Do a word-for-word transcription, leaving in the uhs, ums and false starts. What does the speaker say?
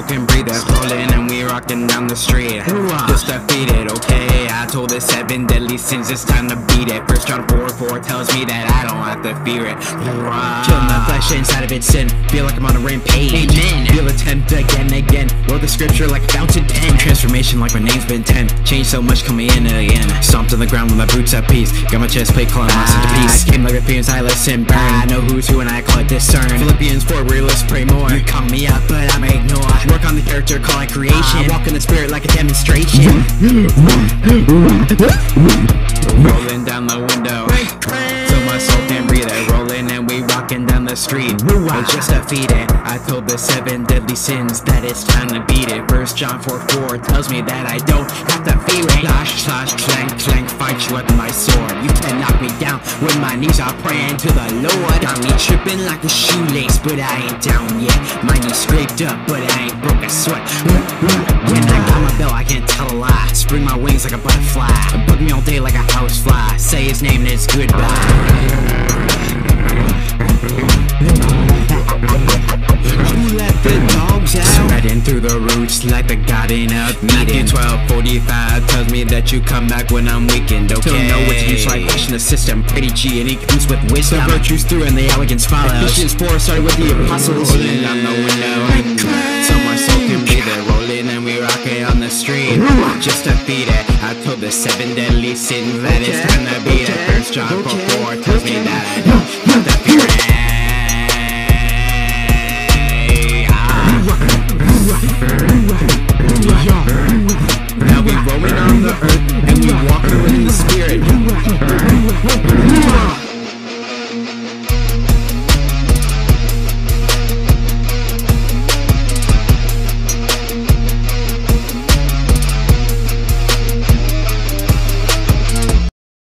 soul can breathe it. Rolling and we rocking down the street. Just defeated, okay? I told the seven deadly sins, it's time to beat it. First John four four tells me that I don't have to fear it. Killing my flesh inside of its sin. Feel like I'm on a rampage. Amen. Feel a tempt again and again. Wrote the scripture like a fountain pen. Transformation like my name's been tempt. Changed so much, coming in and again. Stomped on the ground with my boots at peace. Got my chest plate calling my centerpiece. Came like Philippians, I listen burn. I know who's who and I call it discern. Philippians four, realist, pray more. You call me up, but I'm ignore. Work on the character, call it creation. I walk in the spirit like a demonstration. Rolling down the window, so my soul can breathe it. Rolling and we rocking down the street. We're just defeated. I told the seven deadly sins that it's time to beat it. First John four four tells me that I don't have to fear it. Slash, slash, clank, clank, fight you with my sword. You can knock me down with my knees are praying to the Lord. Got me tripping like a shoelace, but I ain't down yet. My knees scraped up, but I ain't broke a sweat. When I got my belt, I can't tell a lie. Spread my wings like a butterfly. Bug me all day like a housefly. Say his name and it's goodbye. Who let the dogs out? Spreading through the roots like the garden of Matthew twelve forty-five tells me that you come back when I'm weakened, okay? Don't know which use like pushing the system. Pretty G and he comes with wisdom. The virtues through and the elegance follows. Ephesians four started with the apostles. Rolling down the window, so my soul can breathe it. Rolling and we rock it on the street. Just defeat it. I told the seven deadly sins that it's time to beat it. First John four four tells me that I don't have to fear it.